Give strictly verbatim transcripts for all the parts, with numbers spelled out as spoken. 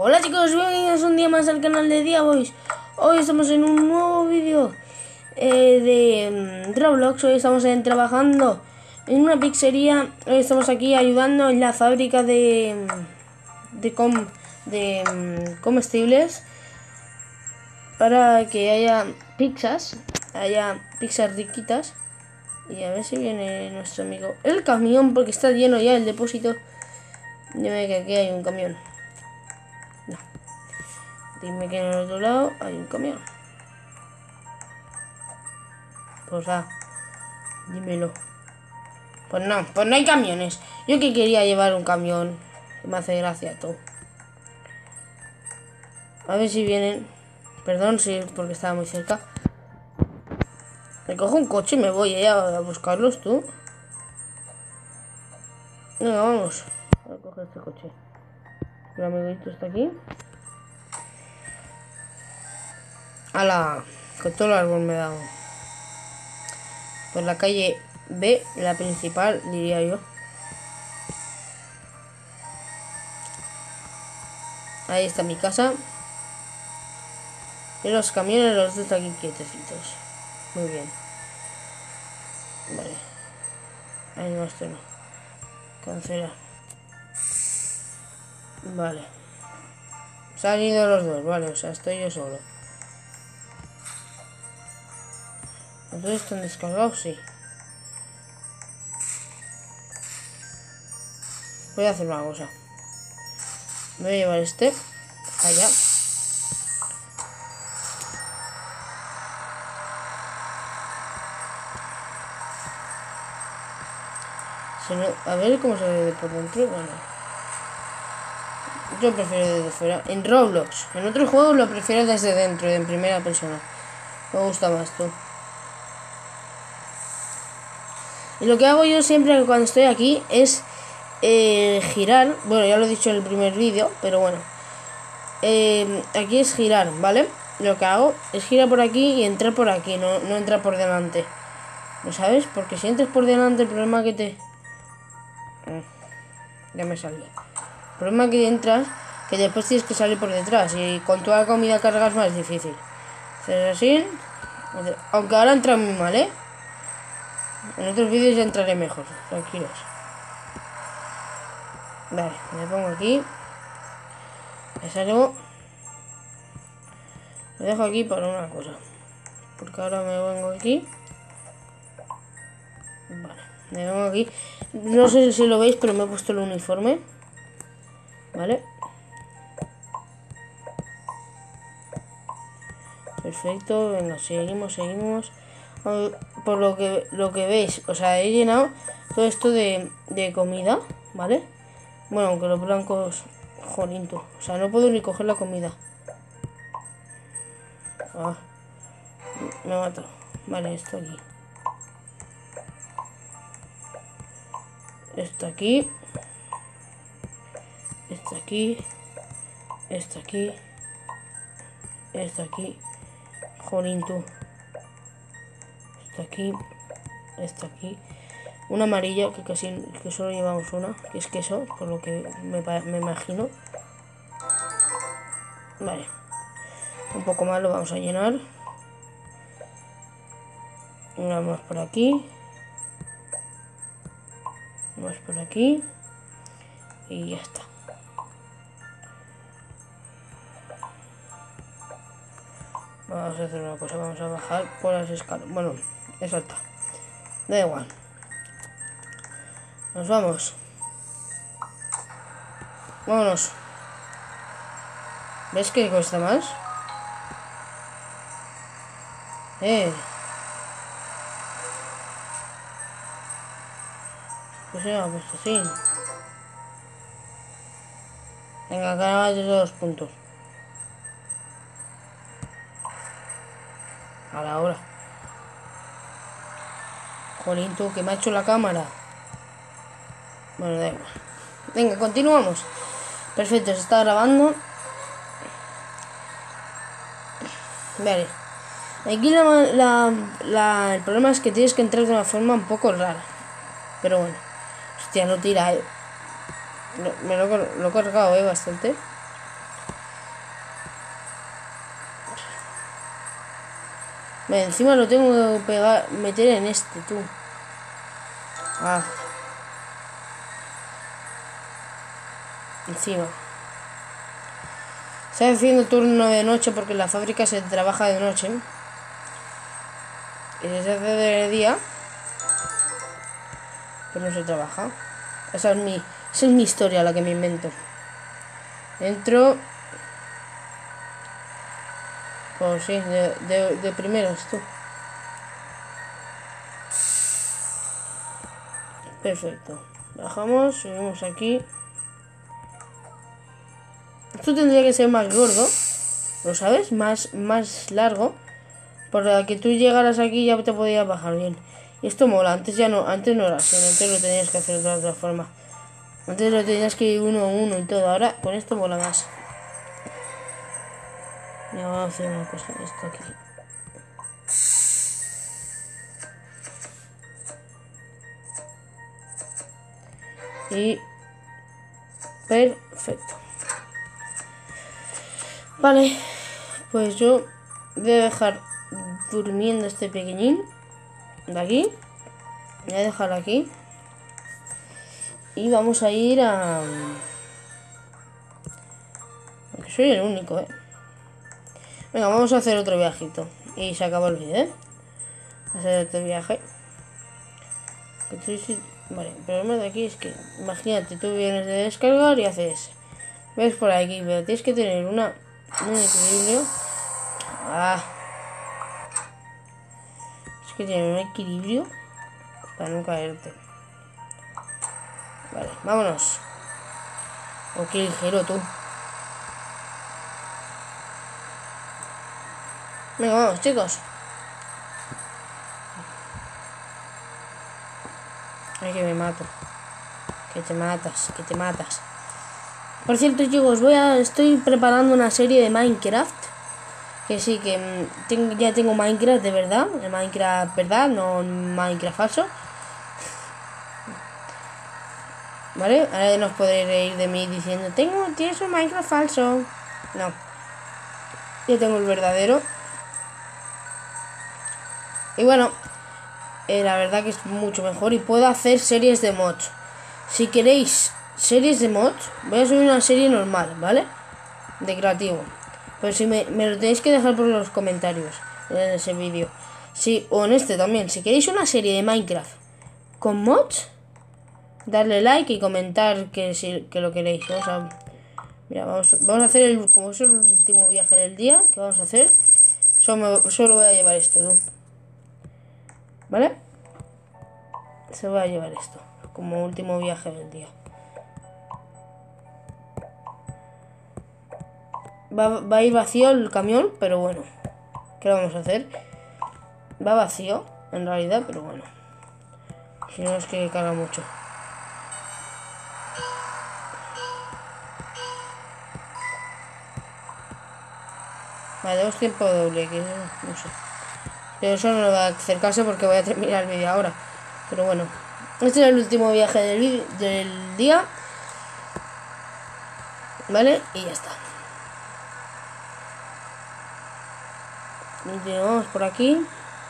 Hola chicos, bienvenidos un día más al canal de Diaboys. Hoy estamos en un nuevo vídeo eh, de um, Roblox. Hoy estamos en, trabajando en una pizzería. Hoy estamos aquí ayudando en la fábrica de de, com, de um, comestibles para que haya pizzas, haya pizzas riquitas. Y a ver si viene nuestro amigo el camión, porque está lleno ya el depósito. Dime que aquí hay un camión. No. Dime que en el otro lado hay un camión. Pues ah, dímelo. Pues no, pues no hay camiones. Yo que quería llevar un camión. Que me hace gracia todo. A ver si vienen. Perdón, sí, porque estaba muy cerca. Me cojo un coche y me voy eh, a buscarlos, tú. Venga, vamos. Voy a coger este coche. El amiguito está aquí. ¡Hala! Con todo el árbol me he dado. Por la calle B, la principal, diría yo. Ahí está mi casa. Y los camiones los dos aquí quietecitos. Muy bien. Vale. Ahí no, esto no. Cancela. Vale. Se han ido los dos, vale, o sea, estoy yo solo. ¿Los dos están descargados? Sí. Voy a hacer una cosa. Me voy a llevar este allá. Si no, a ver cómo se ve por dentro. Bueno, yo prefiero desde fuera. En Roblox. En otros juegos lo prefiero desde dentro, en primera persona. Me gusta más tú. Y lo que hago yo siempre cuando estoy aquí es eh, girar. Bueno, ya lo he dicho en el primer vídeo, pero bueno. Eh, aquí es girar, ¿vale? Lo que hago es girar por aquí y entrar por aquí, no, no entrar por delante. ¿Lo sabes? Porque si entras por delante, el problema que te... Ya me salió. El problema que entras, que después tienes que salir por detrás. Y con toda la comida cargas más difícil. Haces así. Aunque ahora entra muy mal, ¿eh? En otros vídeos ya entraré mejor. Tranquilos. Vale, me pongo aquí. Me salgo. Lo dejo aquí para una cosa. Porque ahora me vengo aquí. Vale, me vengo aquí. No sé si lo veis, pero me he puesto el uniforme. Vale. Perfecto, venga, seguimos, seguimos. Por lo que lo que veis, o sea, he llenado todo esto de, de comida, ¿vale? Bueno, aunque los blancos, jolinto. O sea, no puedo ni coger la comida. Ah, me mato. Vale, esto aquí. Esto aquí. Esto aquí. Esto aquí. Esto aquí. Jolinto. Esto aquí. Esto aquí. Una amarilla, que casi que solo llevamos una, que es queso, por lo que me, me imagino. Vale. Un poco más lo vamos a llenar. Una más por aquí. Más por aquí. Y ya está. Vamos a hacer una cosa. Vamos a bajar por las escaleras. Bueno, eso está. Da igual. Nos vamos. Vámonos. ¿Ves que cuesta más? Eh. Pues se me ha puesto así. Venga, acá de dos puntos. A la hora. Jolín, tú, que me ha hecho la cámara. Bueno, da igual. Venga, continuamos. Perfecto, se está grabando. Vale. Aquí la, la, la, el problema es que tienes que entrar de una forma un poco rara. Pero bueno. Hostia, no tira, eh. Me lo, lo he cargado, eh, bastante. Vale, encima lo tengo que pegar, meter en este, tú. Ah. Encima. Estoy haciendo turno de noche porque en la fábrica se trabaja de noche. Y se hace de día. Pero no se trabaja. Esa es mi, esa es mi historia, la que me invento. Entro. Pues sí, de, de, de primeras, tú. Perfecto. Bajamos, subimos aquí. Esto tendría que ser más gordo, ¿lo sabes? Más, más largo. Por la que tú llegaras aquí ya te podías bajar bien. Y esto mola, antes ya no, antes no era así, antes lo tenías que hacer de otra forma. Antes lo tenías que ir uno a uno y todo, ahora con esto mola más. Ya vamos a hacer una cosa, esto aquí. Y perfecto. Vale, pues yo voy a dejar durmiendo este pequeñín de aquí. Voy a dejarlo aquí. Y vamos a ir a... Aunque soy el único, ¿eh? Venga, vamos a hacer otro viajito. Y se acabó el vídeo, ¿eh? Hacer otro viaje. Vale, el problema de aquí es que... Imagínate, tú vienes de descargar y haces... Ves por aquí, pero tienes que tener una... Un equilibrio. Ah. Es que tener un equilibrio para no caerte. Vale, vámonos. O qué ligero tú. Venga, vamos, chicos. Ay, que me mato. Que te matas, que te matas. Por cierto, chicos, voy a... Estoy preparando una serie de Minecraft. Que sí, que mmm, tengo, ya tengo Minecraft de verdad. El Minecraft verdad, no Minecraft falso. ¿Vale? Ahora no os podréis reír de mí diciendo, tengo, tienes un Minecraft falso. No. Yo tengo el verdadero. Y bueno, eh, la verdad que es mucho mejor y puedo hacer series de mods. Si queréis series de mods, voy a subir una serie normal, ¿vale? De creativo. Pero si me, me lo tenéis que dejar por los comentarios en ese vídeo. Sí, o en este también. Si queréis una serie de Minecraft con mods, darle like y comentar que, si, que lo queréis. Vamos a, mira, vamos, vamos a hacer el, como es el último viaje del día que vamos a hacer. Solo, solo voy a llevar esto, ¿no? ¿Vale? Se va a llevar esto como último viaje del día. Va, va a ir vacío el camión, pero bueno, ¿qué lo vamos a hacer? Va vacío, en realidad, pero bueno. Si no es que carga mucho. Vale, tenemos tiempo doble, que no sé. Pero eso no lo va a hacer caso porque voy a terminar el vídeo ahora. Pero bueno, este es el último viaje del, del día. Vale, y ya está. Continuamos por aquí.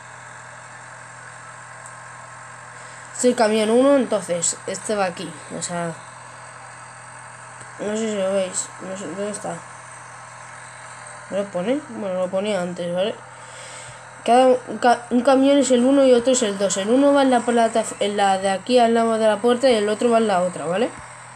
Este es el camión uno, entonces este va aquí. O sea, no sé si lo veis. No sé, ¿dónde está? ¿No lo pone? Bueno, lo ponía antes, ¿vale? Cada un, ca un camión es el uno y otro es el dos. El uno va en la plata, en la de aquí al lado de la puerta y el otro va en la otra, ¿vale?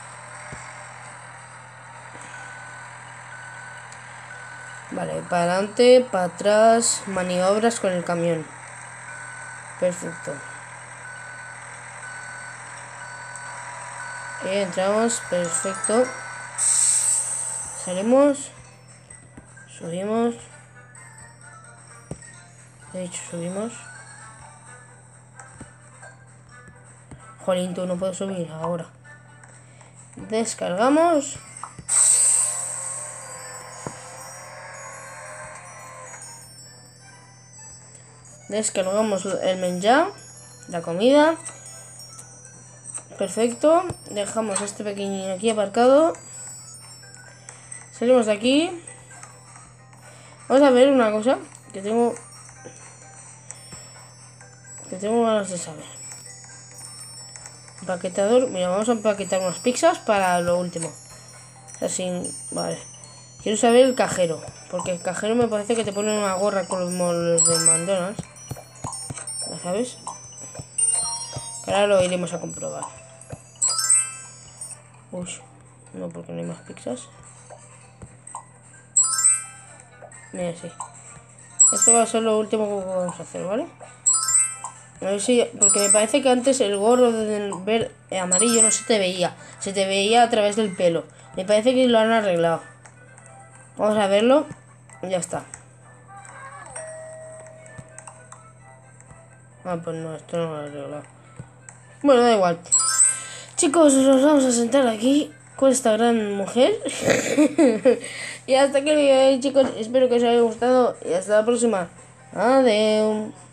Vale, para adelante, para atrás, maniobras con el camión. Perfecto. Y entramos, perfecto. Salimos. Subimos. De hecho, subimos. Jolín, tú no puedo subir ahora. Descargamos. Descargamos el menjá, la comida. Perfecto. Dejamos este pequeño aquí aparcado. Salimos de aquí. Vamos a ver una cosa que tengo. Que tengo ganas de saber. Empaquetador. Mira, vamos a empaquetar unas pizzas para lo último. Así, vale. Quiero saber el cajero. Porque el cajero me parece que te pone una gorra como los de McDonald's. ¿Ya sabes? Ahora lo iremos a comprobar. Uy, no, porque no hay más pizzas. Mira, sí. Esto va a ser lo último que vamos a hacer, ¿vale? A ver si... Porque me parece que antes el gorro de ver amarillo no se te veía. Se te veía a través del pelo. Me parece que lo han arreglado. Vamos a verlo. Y ya está. Ah, pues no, esto no lo han arreglado. Bueno, da igual. Chicos, nos vamos a sentar aquí con esta gran mujer. Y hasta aquí el vídeo, chicos. Espero que os haya gustado. Y hasta la próxima. Adiós.